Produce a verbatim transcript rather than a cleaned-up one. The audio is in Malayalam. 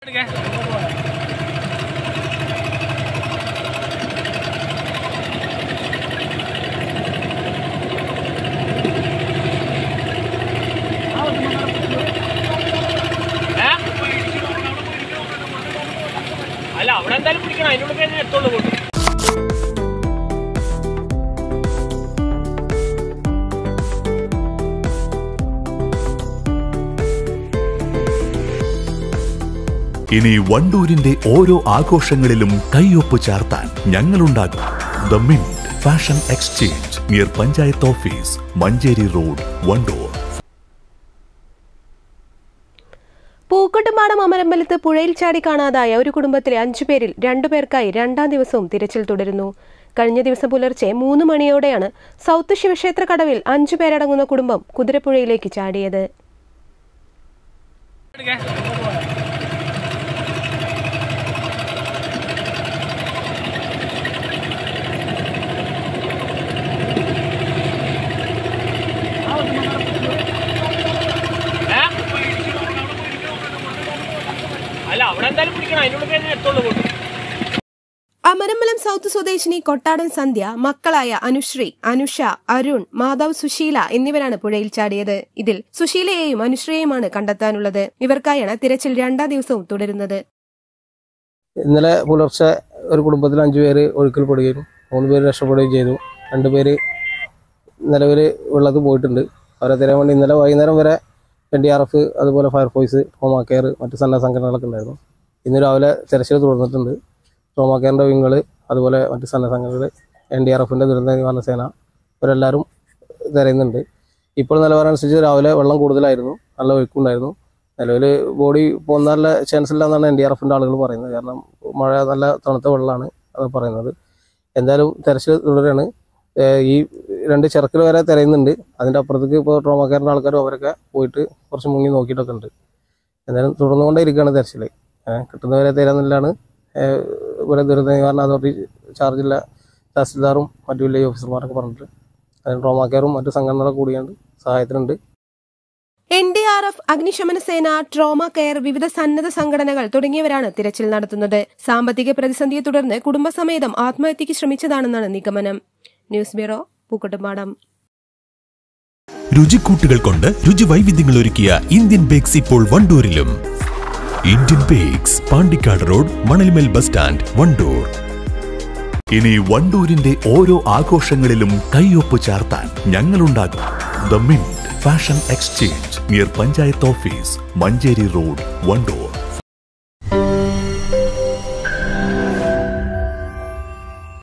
അല്ല അവിടെ എന്തായാലും പിടിക്കണം, അതിനോട് തന്നെ എത്തുള്ളൂ. ഇനി വണ്ടൂരിന്റെ ഓരോ ആഘോഷങ്ങളിലും കൈയൊപ്പ് ചാർത്താൻ ഞങ്ങളുണ്ടാകും. The Mint Fashion Exchange near panchayat office, Manjeri road, Wandoor. Pookkottumpadam അമരമ്പലത്ത് പുഴയിൽ ചാടി കാണാതായ ഒരു കുടുംബത്തിലെ അഞ്ചു പേരിൽ രണ്ടുപേർക്കായി രണ്ടാം ദിവസവും തിരച്ചിൽ തുടരുന്നു. കഴിഞ്ഞ ദിവസം പുലർച്ചെ മൂന്ന് മണിയോടെയാണ് സൗത്ത് ശിവക്ഷേത്ര കടവിൽ അഞ്ചു പേരടങ്ങുന്ന കുടുംബം കുതിരപ്പുഴയിലേക്ക് ചാടിയത്. അമരമ്പലം സൗത്ത് സ്വദേശിനി കൊട്ടാടൻ സന്ധ്യ, മക്കളായ അനുശ്രീ, അനുഷ, അരുൺ, മാധവ്, സുശീല എന്നിവരാണ് പുഴയിൽ ചാടിയത്. ഇതിൽ സുശീലയെയും അനുശ്രീയെയുമാണ് കണ്ടെത്താനുള്ളത്. ഇവർക്കായാണ് തിരച്ചിൽ രണ്ടാം ദിവസവും തുടരുന്നത്. ഇന്നലെ പുലർച്ചെ ഒരു കുടുംബത്തിൽ അഞ്ചുപേര് ഒഴുക്കിൽപ്പെടുകയും മൂന്ന് പേര് രക്ഷപ്പെടുകയും ചെയ്തു. രണ്ടുപേര് നിലവിൽ വെള്ളത്തിൽ പോയിട്ടുണ്ട്. അവരെ തിരയാൻ വേണ്ടി ഇന്നലെ വൈകുന്നേരം വരെ എൻ ഡി ആർ എഫ്, അതുപോലെ ഫയർഫോഴ്സ്, ട്രോമാ കെയർ, മറ്റ് സന്നദ്ധ സംഘടനകളൊക്കെ ഉണ്ടായിരുന്നു. ഇന്ന് രാവിലെ തിരച്ചിൽ തുടർന്നിട്ടുണ്ട്. ട്രോമാ കെയറിൻ്റെ വിങ്ങൾ, അതുപോലെ മറ്റ് സന്നദ്ധ സംഘടനകൾ, എൻ ഡി ആർ എഫിൻ്റെ ദുരന്ത നിവാരണ സേന, ഇവരെല്ലാവരും തിരയുന്നുണ്ട്. ഇപ്പോൾ നിലവാരം അനുസരിച്ച് രാവിലെ വെള്ളം കൂടുതലായിരുന്നു, നല്ല ഒഴുക്കുണ്ടായിരുന്നു. നിലവിൽ ബോഡി പോകാനുള്ള ചാൻസ് ഇല്ല എന്നാണ് എൻ ഡി ആർ എഫിൻ്റെ ആളുകൾ പറയുന്നത്. കാരണം മഴ നല്ല തണുത്ത വെള്ളമാണ് അത് പറയുന്നത്. എന്തായാലും തിരച്ചിൽ തുടരുകയാണ്. ഈ രണ്ട് ചെറുക്കൽ വരെ തിരയുന്നുണ്ട്. അതിൻ്റെ അപ്പുറത്തേക്ക് ഇപ്പോൾ ട്രോമാ കെയറിൻ്റെ ആൾക്കാരും അവരൊക്കെ പോയിട്ട് കുറച്ച് മുങ്ങി നോക്കിയിട്ടൊക്കെ ഉണ്ട്. എന്തായാലും തുടർന്നുകൊണ്ടേ ഇരിക്കുകയാണ് തിരച്ചിൽ. കിട്ടുന്നവരെ തരാമെന്നുള്ളതാണ് ഇവിടെ ദുരന്ത നിവാരണ അതോറിറ്റി ചാർജുള്ള തഹസിൽദാറും മറ്റു വില്ലേജ് ഓഫീസർമാരൊക്കെ പറഞ്ഞിട്ട് അതിന് ട്രോമാ കെയറും മറ്റു സംഘടനകളൊക്കെ കൂടിയാണ് സഹായത്തിനുണ്ട്. എൻ ഡി ആർ എഫ്, അഗ്നിശമനസേന, ട്രോമാ കെയർ, വിവിധ സന്നദ്ധ സംഘടനകൾ തുടങ്ങിയവരാണ് തിരച്ചിൽ നടത്തുന്നത്. സാമ്പത്തിക പ്രതിസന്ധിയെ തുടർന്ന് കുടുംബസമേതം ആത്മഹത്യക്ക് ശ്രമിച്ചതാണെന്നാണ് നിഗമനം. News bureau, Pookkottumpadam. രുചിക്കൂട്ടുകൾ കൊണ്ട് രുചി വൈവിധ്യങ്ങൾ ഒരുക്കിയ ഇന്ത്യൻ ബേക്സ് ഇപ്പോൾ വണ്ടൂരിലും. Indian Bakes, Pandikkad road, Manalmel bus stand, Wandoor. ഇനി വണ്ടൂരിന്റെ ഓരോ ആഘോഷങ്ങളിലും കൈയൊപ്പ് ചാർത്താൻ ഞങ്ങളുണ്ടാകും. The Mint Fashion Exchange near panchayat office, Manjeri road, Wandoor.